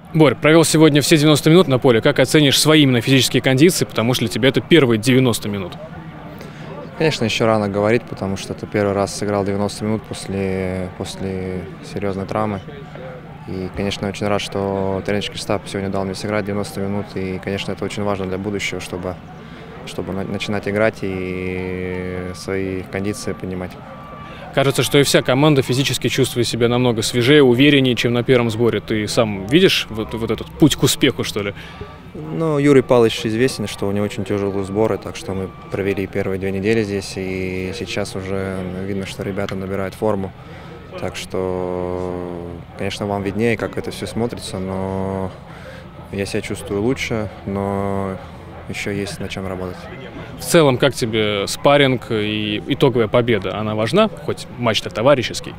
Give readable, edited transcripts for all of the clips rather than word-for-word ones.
Борь, провел сегодня все 90 минут на поле. Как оценишь свои именно физические кондиции, потому что для тебя это первые 90 минут? Конечно, еще рано говорить, потому что это первый раз сыграл 90 минут после серьезной травмы. И, конечно, очень рад, что тренерский штаб сегодня дал мне сыграть 90 минут. И, конечно, это очень важно для будущего, чтобы начинать играть и свои кондиции поднимать. Кажется, что и вся команда физически чувствует себя намного свежее, увереннее, чем на первом сборе. Ты сам видишь вот этот путь к успеху, что ли? Ну, Юрий Павлович известен, что у него очень тяжелые сборы, так что мы провели первые 2 недели здесь, и сейчас уже видно, что ребята набирают форму. Так что, конечно, вам виднее, как это все смотрится, но я себя чувствую лучше, но еще есть над чем работать. В целом, как тебе спарринг и итоговая победа? Она важна? Хоть матч-то товарищеский.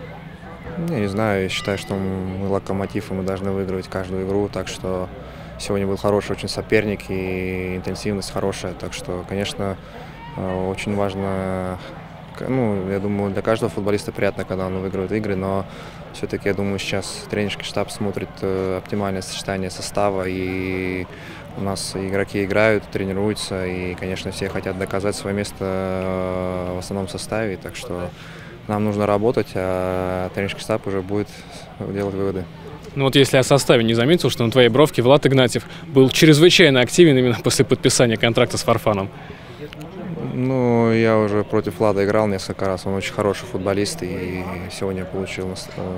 Я не знаю, я считаю, что мы локомотив, и мы должны выигрывать каждую игру, так что сегодня был хороший очень соперник и интенсивность хорошая, так что, конечно, очень важно, ну, я думаю, для каждого футболиста приятно, когда он выигрывает игры, но все-таки, я думаю, сейчас тренерский штаб смотрит оптимальное сочетание состава, и у нас игроки играют, тренируются, и, конечно, все хотят доказать свое место в основном составе, так что нам нужно работать, а тренерский штаб уже будет делать выводы. Ну вот если о составе не заметил, что на твоей бровке Влад Игнатьев был чрезвычайно активен именно после подписания контракта с Фарфаном. Ну, я уже против Влада играл несколько раз, он очень хороший футболист, и сегодня я получил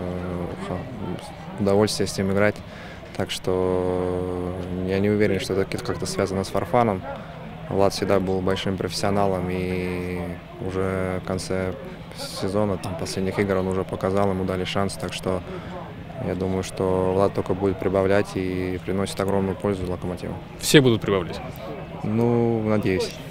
удовольствие с ним играть. Так что я не уверен, что это как-то связано с Фарфаном. Влад всегда был большим профессионалом, и уже в конце сезона, последних игр, он уже показал, ему дали шанс. Так что я думаю, что Влад только будет прибавлять и приносит огромную пользу Локомотиву. Все будут прибавлять? Ну, надеюсь.